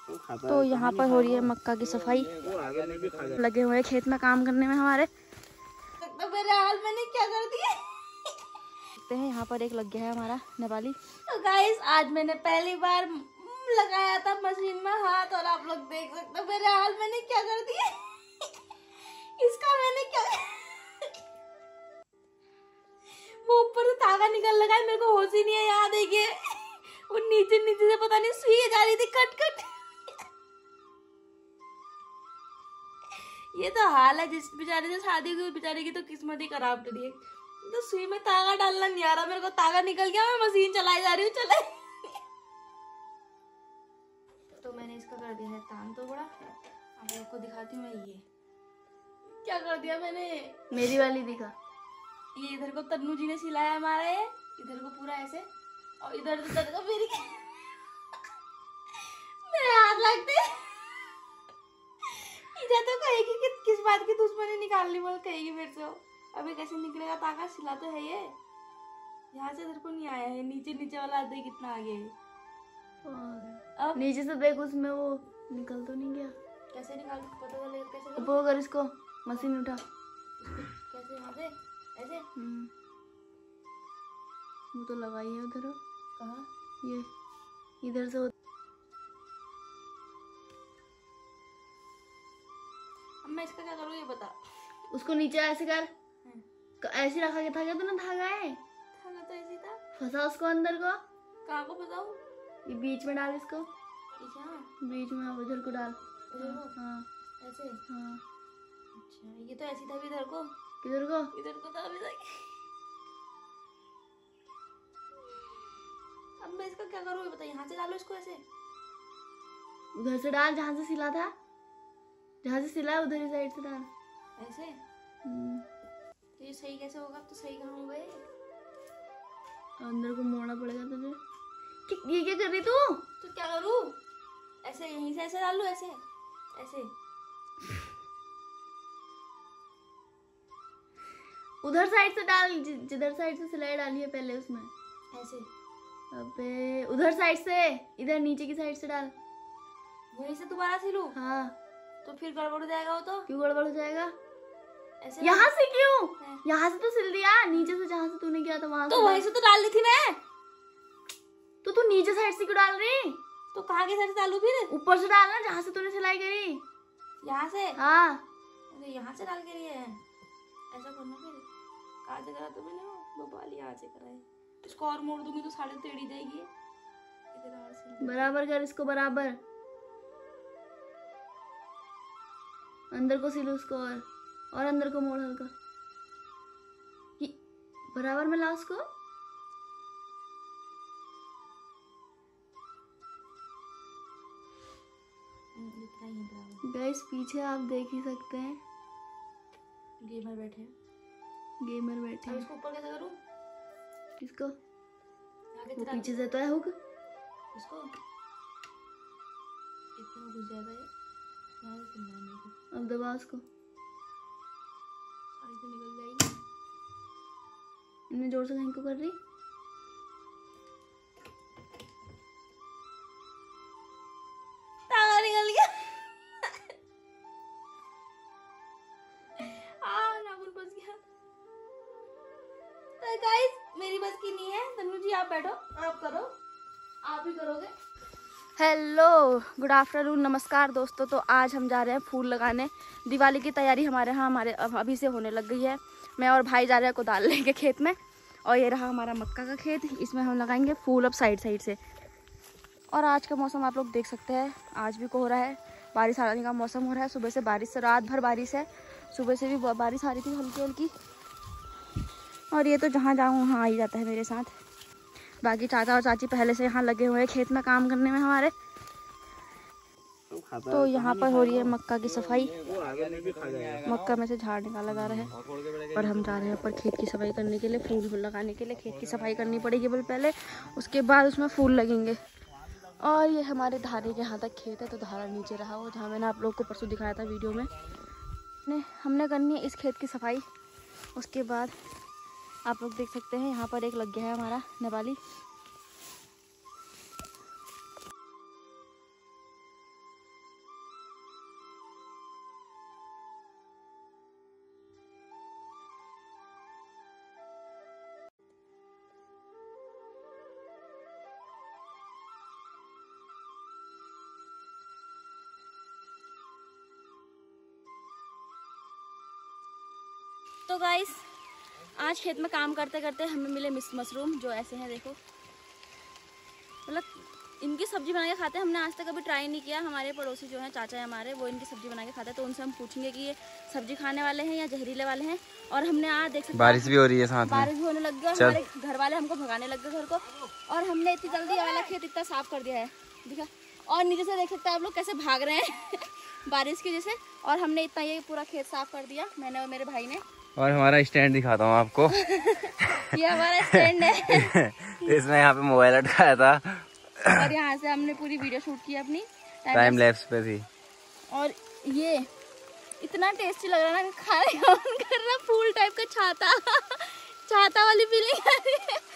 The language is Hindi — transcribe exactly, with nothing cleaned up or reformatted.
तो यहाँ पर हो रही है मक्का की सफाई, लगे हुए खेत में काम करने में हमारे। तो मेरे हाल मैंने क्या कर दिया देखते हैं। यहाँ पर एक लग गया है हमारा नेपाली। तो गाइस आज मैंने पहली बार लगाया था मशीन में हाथ, और आप लोग देख सकते हो मेरे हाल मैंने क्या कर दिया इसका मैंने क्या वो ऊपर से धागा निकल लगा है, मेरे को होश ही नहीं है। यहाँ देखिए वो नीचे नीचे से पता नहीं सुई जा रही थी कट कट। ये तो हाल है जिस बेचारे से शादी हुई, बेचारे की तो किस्मत ही खराब करी है। तो सुई में तागा डालना नहीं आ रहा मेरे को, तागा निकल गया, मैं मशीन चलाई जा रही हूँ। चले तो मैंने इसका कर दिया है तान तो बड़ा। अब आपको दिखाती हूँ मैं ये क्या कर दिया मैंने। मेरी वाली दिखा। ये इधर को तन्नू जी ने सिलाया हमारा, ये इधर को पूरा ऐसे, और इधर इधर को मेरी मेरे हाथ लगते इधर तो कहेगी कि किस बात की दुश्मनी निकालनी बोल कहेगी मेरे से। अभी कैसे निकलेगा ताका, सिला तो है ये। यहाँ से इधर को नहीं आया है, नीचे नीचे वाला देख कितना आगे है। अब नीचे से देख उसमें वो निकल तो नहीं गया। कैसे निकाल पता चलेगा कैसे? वो अगर इसको मशीन उठा कैसे यहाँ से ऐसे। वो तो लगाई है उधर। कहाँ? ये इधर से। अब मैं इसका क्या करूँ ये बता। उसको नीचे ऐसे कर, ऐसे रखा था क्या तूने धागा है? धागा तो ऐसे था। फंसा उसको अंदर को। कहाँ को फंसाऊं? ये बीच में डाल इसको। बीच में उधर को डाल। उधर को? हाँ ऐसे। हाँ अच्छा ये तो ऐसी था भी इधर को। किधर को? इधर को था अभी तक। अब मैं इसका क्या करूँ ये बता। यहाँ से डालो इसको ऐसे। उधर से डाल जहाँ से सिला था, जहाँ से सिला है उधर ही साइड से डाल ऐसे। तो ये सही कैसे होगा? तो सही कहाँ होगा? ये अंदर को मोड़ना पड़ेगा तुझे। कि, ये क्या कर रही तू? तो क्या करूँ? ऐसे यहीं से ऐसे डालू ऐसे ऐसे। उधर साइड से डाल, जिधर साइड से सिलाई डाली है पहले उसमें ऐसे। अबे उधर साइड से, इधर नीचे की साइड से डाल। वहीं से दोबारा सिलूं? हाँ तो फिर गड़बड़ हो जाएगा। वो तो क्यों गड़बड़ हो जाएगा? ऐसे यहाँ से क्यों? यहाँ से तो सिल दिया, नीचे से जहाँ से तूने किया था वहां तो वहीं से तो डाल दी थी मैं। तो तू नीचे साइड से क्यों डाल रही? तो कहाँ की साइड से डालू फिर? ऊपर से डालना जहाँ से तूने सिलाई करी। यहाँ से? हाँ अरे यहाँ से डाल के रही है ऐसा करना। फिर कहाँ से करा तो मैंने वो बबाल यहाँ से करा है। इसको और मोड़ दूंगी तो साढ़े टेढ़ी जाएगी। इधर बराबर कर इसको, बराबर अंदर को सिलो उसको, और और अंदर को मोड़ हल्का, बराबर में ला उसको। गाइस पीछे आप देख ही सकते हैं गेमर बैठे हैं। गेमर बैठे हैं। इसको ऊपर कैसे करूं? इसको वो पीछे से तो है हुक। इसको इतना घुस जाएगा ये। अब दबा उसको, सारी तो निकल जाएगी। इतने जोर से कहीं को कर रही। तागा निकल गया। आ नाखून फंस गया। तो गाइस मेरी बस की नहीं है। तन्नू जी आप बैठो, आप करो, आप ही करोगे। हेलो गुड आफ्टरनून, नमस्कार दोस्तों। तो आज हम जा रहे हैं फूल लगाने। दिवाली की तैयारी हमारे यहाँ हमारे अभी से होने लग गई है। मैं और भाई जा रहे हैं कुदाल लेके खेत में, और ये रहा हमारा मक्का का खेत। इसमें हम लगाएंगे फूल अब साइड साइड से। और आज का मौसम आप लोग देख सकते हैं, आज भी कोहरा है, बारिश आने का मौसम हो रहा है। सुबह से बारिश से रात भर बारिश है, सुबह से भी बारिश आ रही थी हल्की हल्की। और ये तो जहाँ जाऊँ वहाँ आ ही जाता है मेरे साथ। बाकी चाचा और चाची पहले से यहाँ लगे हुए हैं खेत में काम करने में हमारे। तो यहाँ पर हो रही है मक्का की सफाई, मक्का में से झाड़ निकाला जा रहा है। और हम जा रहे हैं ऊपर खेत की सफाई करने के लिए, फूल लगाने के लिए। खेत की सफाई करनी पड़ेगी बोल पहले, उसके बाद उसमें फूल लगेंगे। और ये हमारे धारे के यहाँ तक खेत है, तो धारा नीचे रहा वो जहाँ मैंने आप लोग को परसों दिखाया था वीडियो में। ने हमने करनी है इस खेत की सफाई। उसके बाद आप लोग देख सकते हैं यहाँ पर एक लग गया है हमारा नेपाली। तो गाइस आज खेत में काम करते करते हमें मिले मिस मशरूम, जो ऐसे हैं देखो। मतलब इनकी सब्जी बना के खाते हैं, हमने आज तक कभी ट्राई नहीं किया। हमारे पड़ोसी जो हैं चाचा है हमारे, वो इनकी सब्जी बना के खाते हैं, तो उनसे हम पूछेंगे कि ये सब्जी खाने वाले हैं या जहरीले वाले हैं। और हमने आज देख सकते बारिश भी हो रही है, साथ में बारिश भी होने लग गया, हमारे घर वाले हमको भगाने लग गए घर को। और हमने इतनी जल्दी वाला खेत इतना साफ कर दिया है, दिखा। और नीचे से देख सकते हैं आप लोग कैसे भाग रहे हैं बारिश की वजह से। और हमने इतना ये पूरा खेत साफ कर दिया, मैंने और मेरे भाई ने। और हमारा स्टैंड दिखाता हूँ आपको ये हमारा स्टैंड है इसमें यहाँ पे मोबाइल अटकाया था और यहाँ से हमने पूरी वीडियो शूट की अपनी टाइम लैप्स पे थी। और ये इतना टेस्टी लग रहा है ना, खाने का मन कर रहा, फूल टाइप का छाता छाता वाली फीलिंग आ रही है।